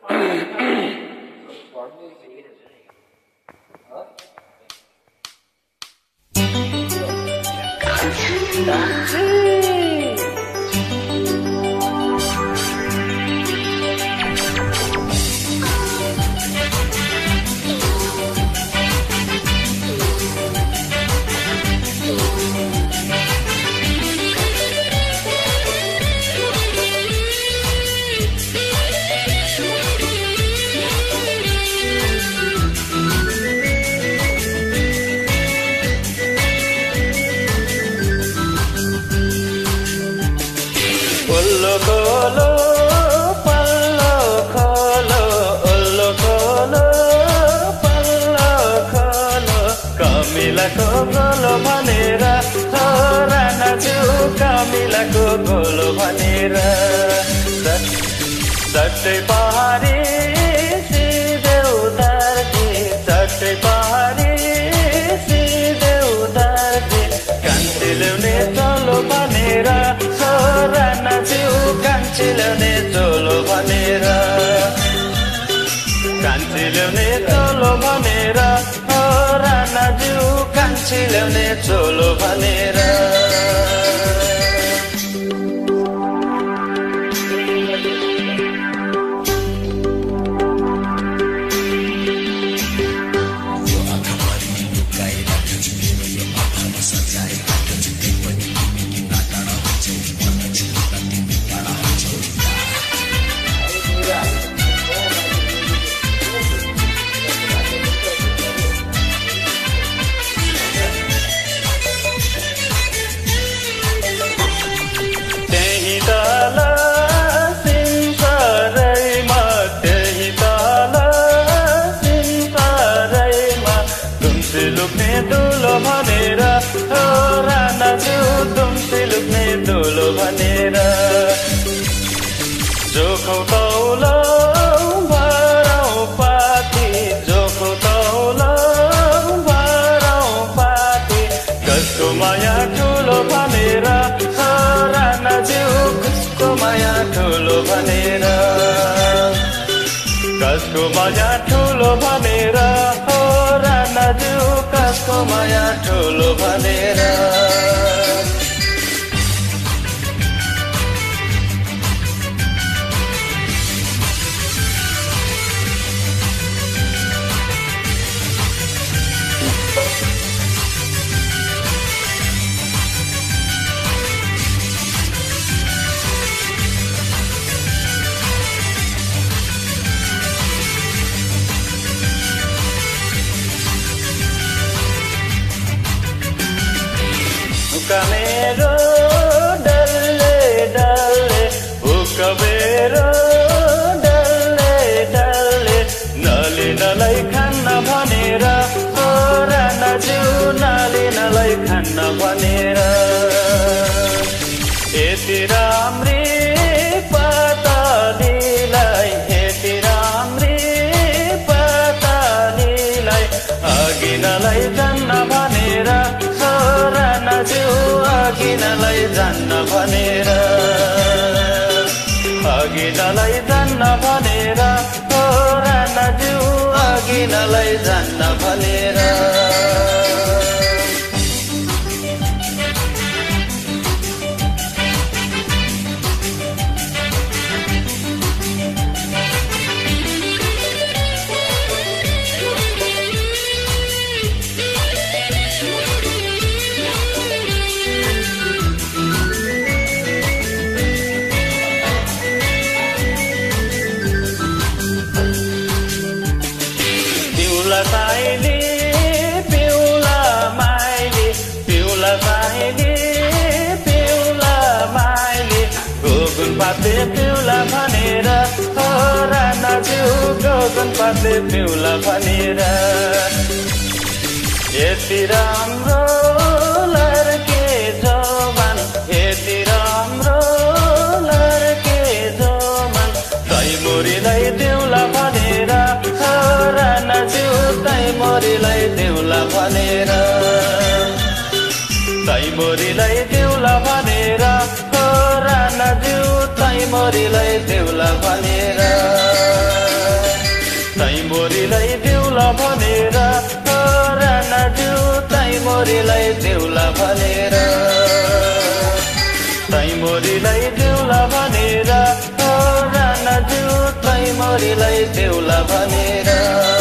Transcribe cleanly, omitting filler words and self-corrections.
गोलो भनेर सट्टै पहाडी सिधै उधारकी सट्टै पहाडी सिधै उधारकी कान्छी ल्याउने चलो भनेर राना जिउ कान्छी ल्याउने चलो भनेर कान्छी ल्याउने चलो भनेर राना जिउ कान्छी ल्याउने चलो भनेर जोखौ तौलो भरौ पाती जोखौ तौलो भरौ पाती कसको माया ठुलो भनेर राना जिउ कसको माया ठुलो भनेर कसको माया ठुलो भनेर राना जिउ कसको माया ठुलो भनेर मेरो डल्ले डल्ले उकबेरो डल्ले डल्ले नली नलाई खान्न भनेर राना जिउ नली नलाई खान्न भनेर यति राम्री पातालीलाई यति राम्री पातालीलाई अघि नलाई जान्न भनेर राना जिउ अघि नलाई जान्न भनेर अघि नलाई जान्न भनेर राना जिउ अघि नलाई जान्न भनेर साइली पिउला माइली पिउला साइली पिउला माइली गोगुन पाते पिउला भनेर राना जिउ गोगुन पाते पिउला भनेर यति राम्रो लड्के जवान यति राम्रो लड्के जवान तैमुरीलाई देउला भनेर राना जिउ तैमुरीलाई देउला भनेर तैमुरीलाई देउला भनेर राना जिउ तैमुरीलाई देउला भनेर देउला भनेर राणाज्यू तैमोरीलाई देउला भनेर तैमोरीलाई देउला भनेर राणाज्यू तैमोरीलाई देउला भनेर